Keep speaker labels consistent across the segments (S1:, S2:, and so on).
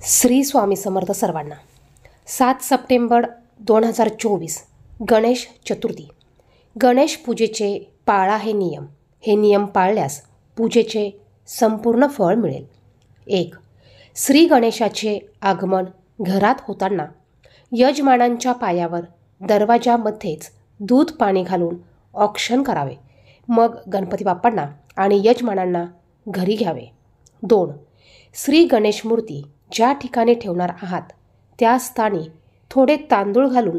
S1: श्री स्वामी समर्थ सर्वांना. 7 सप्टेंबर 2024 गणेश चतुर्थी. गणेश पूजेचे पाळा हे नियम पाळल्यास पूजेचे संपूर्ण फळ मिळेल. 1. श्री गणेशाचे आगमन घरात होताना यजमानांच्या पायावर दरवाजामध्येच दूध पाणी घालून औक्षण करावे. मग गणपती बाप्पांना आणि यजमानांना घरी घ्यावे. 2. श्री गणेश मूर्ती ज्या ठिकाणी ठेवणार आहात त्या स्थानी थोडे तांदूळ घालून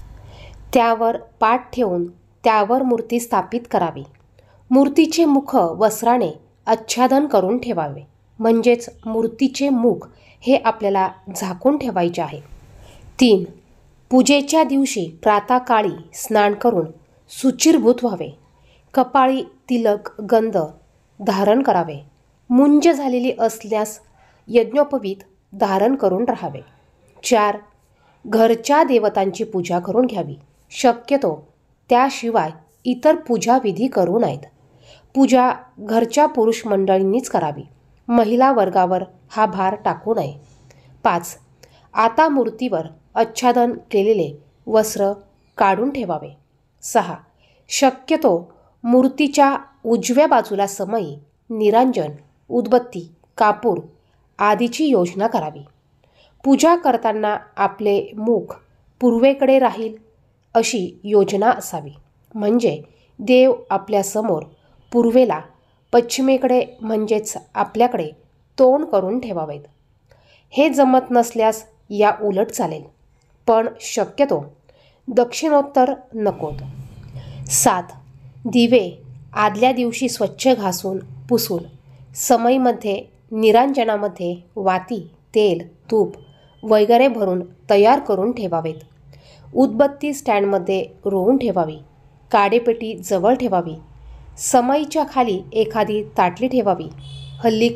S1: त्यावर पाट ठेवून त्यावर मूर्ती स्थापित करावी. मूर्तीचे मुख वस्त्राने आच्छादन करून ठेवावे, म्हणजेच मूर्तीचे मुख हे आपल्याला झाकून ठेवायचे आहे. 3. पूजेच्या दिवशी प्रातःकाळी स्नान करून शुचिर्भूत व्हावे. कपाळी तिलक गंध धारण करावे. मुंज झालेली असल्यास यज्ञोपवीत धारण करून राहावे. 4. घरच्या देवतांची पूजा करून घ्यावी. शक्यतो त्याशिवाय इतर पूजाविधी करू नयेत. पूजा घरच्या पुरुष मंडळींनीच करावी. महिला वर्गावर हा भार टाकू नये. 5. आता मूर्तीवर आच्छादन केलेले वस्त्र काढून ठेवावे. 6. शक्यतो मूर्तीच्या उजव्या बाजूला समई निरांजन, उदबत्ती, कापूर आदीची योजना करावी. पूजा करताना आपले मुख पूर्वेकडे राहील अशी योजना असावी, म्हणजे देव आपल्यासमोर पूर्वेला, पश्चिमेकडे म्हणजेच आपल्याकडे तोंड करून ठेवावेत. हे जमत नसल्यास या उलट चालेल, पण शक्यतो दक्षिणोत्तर नकोत. 7. दिवे आदल्या दिवशी स्वच्छ घासून पुसून समईमध्ये निरांजनामध्ये वाती, तेल, तूप वगैरे भरून तयार करून ठेवावेत. उदबत्ती स्टँडमध्ये रोवून ठेवावी. काडेपेटी जवळ ठेवावी. समईच्या खाली एखादी ताटली ठेवावी. हल्ली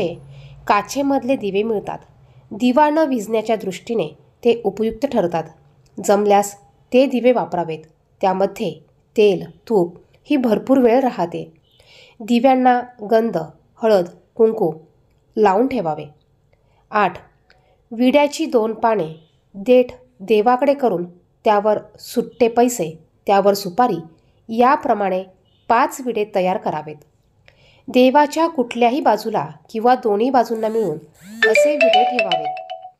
S1: काचेमधले दिवे मिळतात. दिवा न विझण्याच्या दृष्टीने ते उपयुक्त ठरतात. जमल्यास ते दिवे वापरावेत. त्यामध्ये तेल, तूप ही भरपूर वेळ राहते. दिव्यांना गंध, हळद, कुंकू लावून ठेवावे. 8. विड्याची 2 पाने देठ देवाकडे करून त्यावर सुट्टे पैसे, त्यावर सुपारी याप्रमाणे 5 विडे तयार करावेत. देवाच्या कुठल्याही बाजूला किंवा दोन्ही बाजूंना मिळून असे विडे ठेवावेत.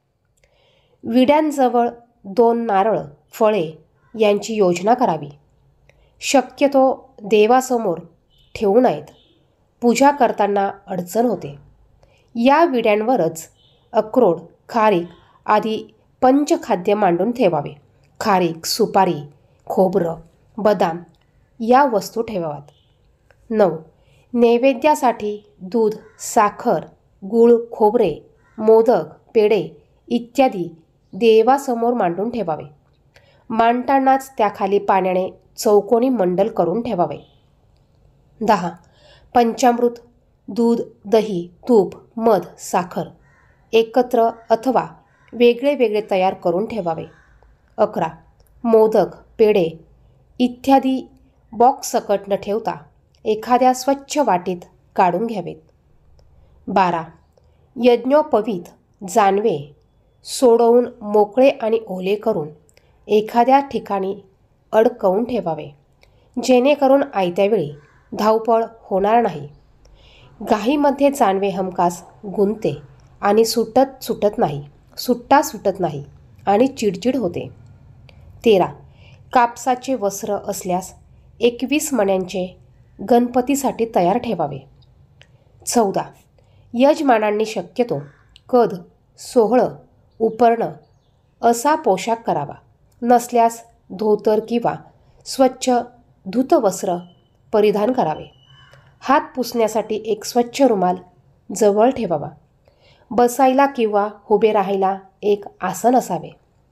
S1: विड्यांजवळ 2 नारळ, फळे यांची योजना करावी. शक्यतो देवासमोर ठेवू नयेत. पूजा करताना अडचण होते. या विड्यांवरच अक्रोड, खारीक आदी पंचखाद्य मांडून ठेवावे. खारीक, सुपारी, खोबरं, बदाम या वस्तू ठेवाव्यात. 9. नैवेद्यासाठी दूध, साखर, गूळ, खोबरे, मोदक, पेढे इत्यादी देवासमोर मांडून ठेवावे. मांडतानाच त्याखाली पाण्याने चौकोनी मंडल करून ठेवावे. 10. पंचामृत, दूध, दही, तूप, मध, साखर एकत्र अथवा वेगळे वेगळे तयार करून ठेवावे. 11. मोदक, पेढे इत्यादी बॉक्स सकट न ठेवता एखाद्या स्वच्छ वाटीत काढून घ्यावेत. 12. यज्ञोपवीत जानवे सोडवून मोकळे आणि ओले करून एखाद्या ठिकाणी अडकवून ठेवावे, जेणेकरून आयत्या वेळी धावपळ होणार नाही. घाईमध्ये जानवे हमखास गुंतते आणि सुटत नाही आणि चिडचिड होते. 13. कापसाचे वस्त्र असल्यास 21 मण्यांचे गणपतीसाठी तयार ठेवावे. 14. यजमानांनी शक्यतो कद, सोहळं, उपरणं असा पोशाख करावा. नसल्यास धोतर किंवा स्वच्छ धूतवस्त्र परिधान करावे. हात पुसण्यासाठी एक स्वच्छ रुमाल जवळ ठेवावा. बसायला किंवा उभे राहायला एक आसन असावे.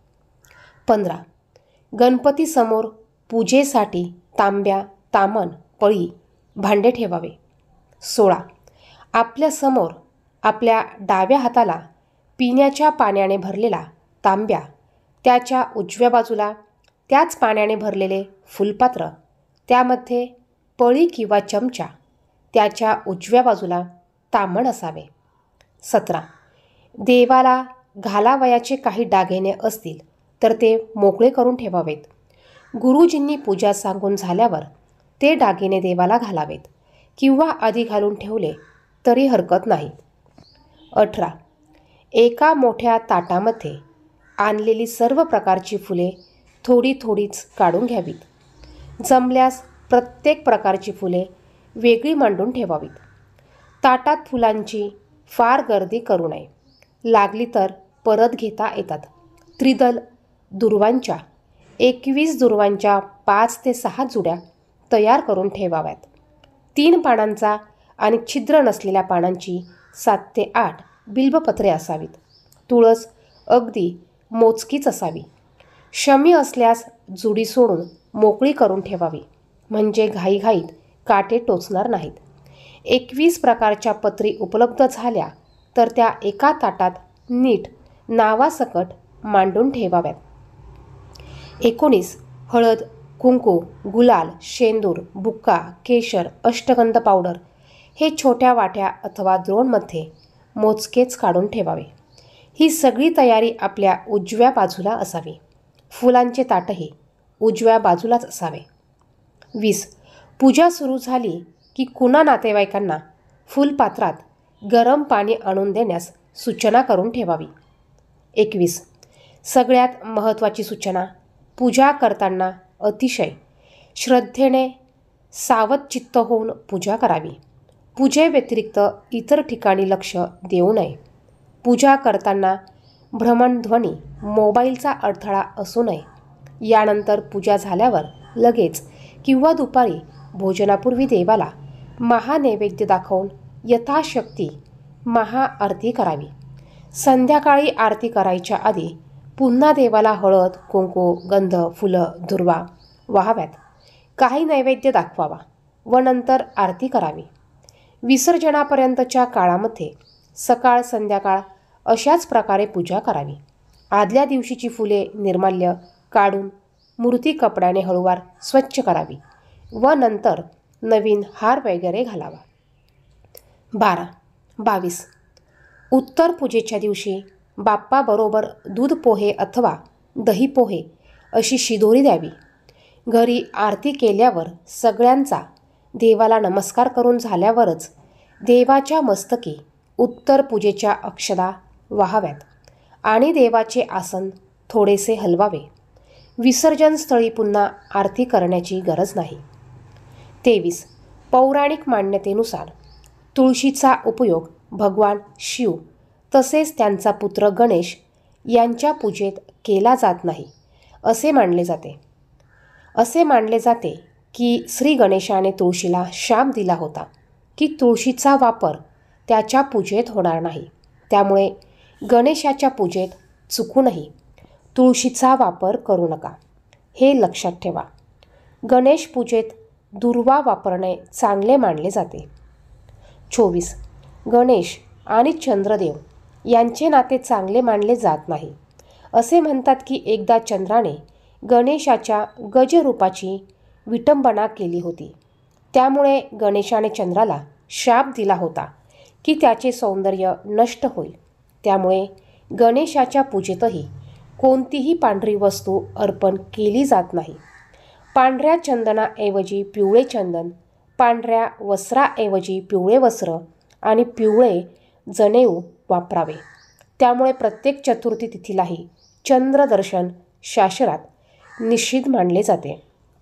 S1: 15. गणपतीसमोर पूजेसाठी तांब्या, तामण, पळी, भांडे ठेवावे. 16. आपल्यासमोर आपल्या डाव्या हाताला पिण्याच्या पाण्याने भरलेला तांब्या, त्याच्या उजव्या बाजूला त्याच पाण्याने भरलेले फुलपात्र, त्यामध्ये पळी किंवा चमचा, त्याच्या उजव्या बाजूला तामण असावे. 17. देवाला घालावयाचे काही दागिने असतील तर ते मोकळे करून ठेवावेत. गुरुजींनी पूजा सांगून झाल्यावर ते दागिने देवाला घालावेत किंवा आधी घालून ठेवले तरी हरकत नाही. 18. एका मोठ्या ताटामध्ये आणलेली सर्व प्रकारची फुले थोडी थोडीच काढून घ्यावीत. जमल्यास प्रत्येक प्रकारची फुले वेगळी मांडून ठेवावीत. ताटात फुलांची फार गर्दी करू नये. लागली तर परत घेता येतात. त्रिदल दुर्वांच्या 21 दुर्वांच्या 5 ते 6 जुड्या तयार करून ठेवाव्यात. 3 पानांचा आणि छिद्र नसलेल्या पानांची 7 ते 8 बिल्बपत्रे असावीत. तुळस अगदी मोजकीच असावी. शमी असल्यास जुडी सोडून मोकळी करून ठेवावी, म्हणजे घाईघाईत काटे टोचणार नाहीत. 21 प्रकारच्या पत्री उपलब्ध झाल्या तर त्या एका ताटात नीट नावासकट मांडून ठेवाव्यात. 19 हळद, कुंकू, गुलाल, शेंदूर, बुक्का, केशर, अष्टगंध पावडर हे छोट्या वाट्या अथवा द्रोणमध्ये मोजकेच काढून ठेवावे. ही सगळी तयारी आपल्या उजव्या बाजूला असावी. फुलांचे ताटही उजव्या बाजूलाच असावे. 20 पूजा सुरू झाली की कुणा नातेवाईकांना फुलपात्रात गरम पाणी आणून देण्यास सूचना करून ठेवावी. 21 सगळ्यात महत्त्वाची सूचना, पूजा करताना अतिशय श्रद्धेने सावधचित्त होऊन पूजा करावी. पूजेव्यतिरिक्त इतर ठिकाणी लक्ष देऊ नये. पूजा करताना भ्रमणध्वनी, मोबाईलचा अडथळा असू नये. यानंतर पूजा झाल्यावर लगेच किंवा दुपारी भोजनापूर्वी देवाला महानैवेद्य दाखवून यथाशक्ती महाआरती करावी. संध्याकाळी आरती करायच्या आधी पुन्हा देवाला हळद, कुंकू, गंध, फुलं, दुर्वा वाहाव्यात. काही नैवेद्य दाखवावा व नंतर आरती करावी. विसर्जनापर्यंतच्या काळामध्ये सकाळ संध्याकाळ अशाच प्रकारे पूजा करावी. आदल्या दिवशीची फुले निर्माल्य काढून मूर्ती कपड्याने हळूवार स्वच्छ करावी व नंतर नवीन हार वगैरे घालावा. 22 उत्तर पूजेच्या दिवशी बाप्पाबरोबर दूध पोहे अथवा दही पोहे अशी शिदोरी द्यावी. घरी आरती केल्यावर सगळ्यांचा देवाला नमस्कार करून झाल्यावरच देवाच्या मस्तकी उत्तर पूजेच्या अक्षदा वाहाव्यात आणि देवाचे आसन थोडेसे हलवावे. विसर्जन स्थळी पुन्हा आरती करण्याची गरज नाही. 23 पौराणिक मान्यतेनुसार तुळशीचा उपयोग भगवान शिव तसेच त्यांचा पुत्र गणेश यांच्या पूजेत केला जात नाही असे मानले जाते. असे मानले जाते की श्री गणेशाने तुळशीला शाप दिला होता की तुळशीचा वापर त्याच्या पूजेत होणार नाही. त्यामुळे गणेशाच्या पूजेत चुकूनही तुळशीचा वापर करू नका, हे लक्षात ठेवा. गणेश पूजेत दुर्वा वापरणे चांगले मानले जाते. 24 गणेश आणि चंद्रदेव यांचे नाते चांगले मानले जात नाही. असे म्हणतात की एकदा चंद्राने गणेशाच्या गजरूपाची विटंबना केली होती. त्यामुळे गणेशाने चंद्राला शाप दिला होता की त्याचे सौंदर्य नष्ट होईल. त्यामुळे गणेशाच्या पूजेतही कोणतीही पांढरी वस्तू अर्पण केली जात नाही. पांढऱ्या चंदनाऐवजी पिवळे चंदन, पांढऱ्या वस्त्राऐवजी पिवळे वस्त्र आणि पिवळे जनेऊ वापरावे. त्यामुळे प्रत्येक चतुर्थी तिथीलाही चंद्रदर्शन शास्त्रात निषिद्ध मानले जाते.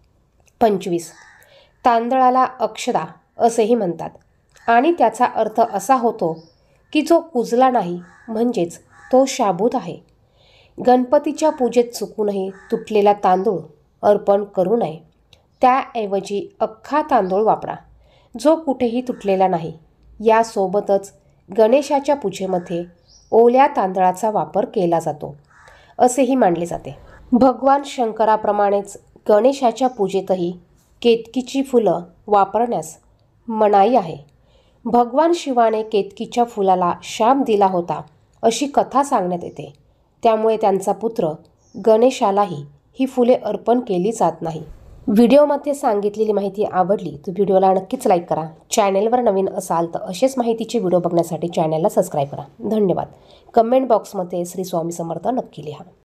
S1: 25 तांदळाला अक्षदा असेही म्हणतात आणि त्याचा अर्थ असा होतो की जो कुजला नाही म्हणजेच तो शाबूत आहे. गणपतीच्या पूजेत चुकूनही तुटलेला तांदूळ अर्पण करू नये. त्याऐवजी अख्खा तांदूळ वापरा जो कुठेही तुटलेला नाही. यासोबतच गणेशाच्या पूजेमध्ये ओल्या तांदळाचा वापर केला जातो असेही मानले जाते. भगवान शंकराप्रमाणेच गणेशाच्या पूजेतही केतकीची फुलं वापरण्यास मनाई आहे. भगवान शिवाने केतकीच्या फुलाला शाप दिला होता अशी कथा सांगण्यात येते. त्यामुळे त्यांचा पुत्र गणेशालाही ही फुले अर्पण केली जात नाही. व्हिडिओमध्ये सांगितलेली माहिती आवडली तर व्हिडिओला नक्कीच लाईक करा. चॅनेलवर नवीन असाल तर असेच माहितीचे व्हिडिओ बघण्यासाठी चॅनेलला सबस्क्राईब करा. धन्यवाद. कमेंट बॉक्समध्ये श्री स्वामी समर्थ नक्की लिहा.